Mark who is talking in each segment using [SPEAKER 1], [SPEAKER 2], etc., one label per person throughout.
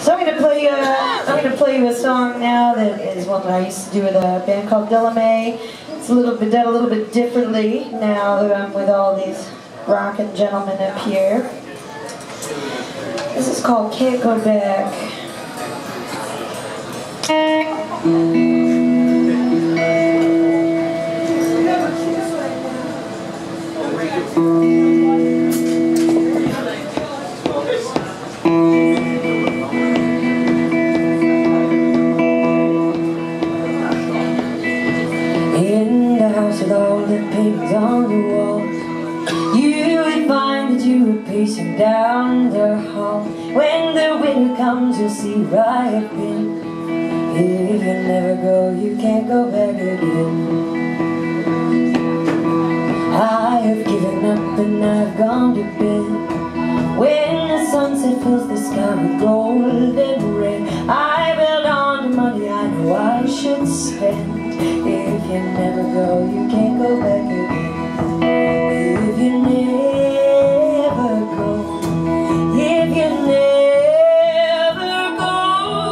[SPEAKER 1] So I'm gonna play you a song now that is one that I used to do with a band called Delamay. It's done a little bit differently now that I'm with all these rockin' gentlemen up here. This is called Can't Go Back. In the house with all the paintings on the wall, you would find that you were pacing down the hall. When the winter comes, you'll see where I have been. If you never go, you can't go back again. I have given up and I've gone to bed. When the sunset fills the sky with gold and red, I build on to money I know I should spend. If you never go, you can't go back again. If you never go, if you never go,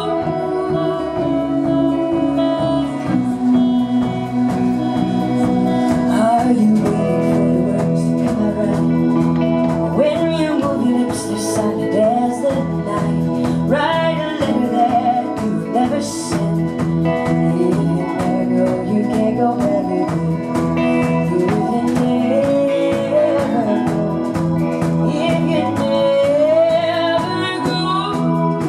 [SPEAKER 1] are you waiting for the words to come around? When you move your lips, they're silent as the night. Write a letter that you've never sent. Go back again. If you never go, if you never go,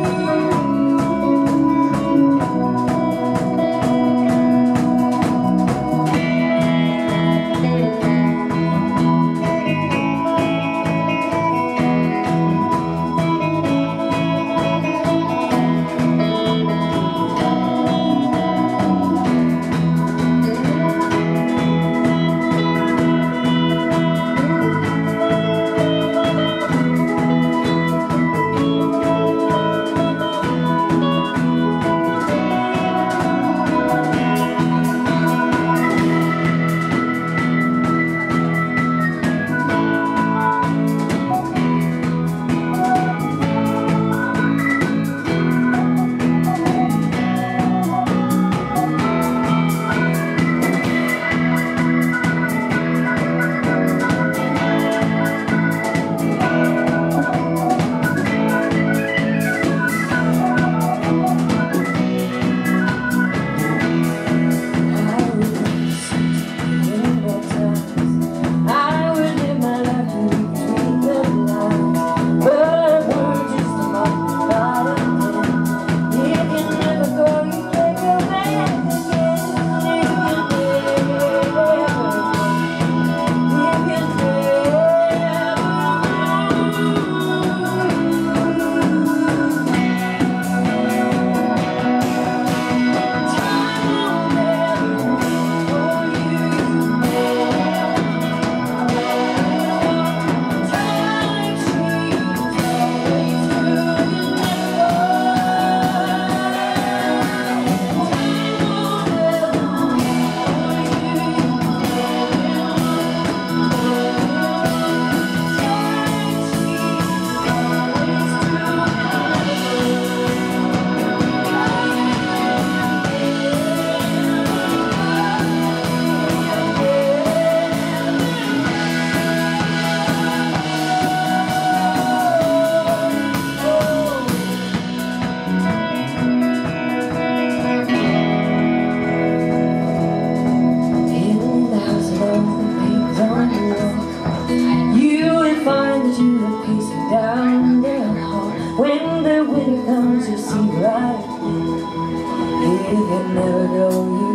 [SPEAKER 1] down the hall. When the winter comes, you'll see right. If you never go,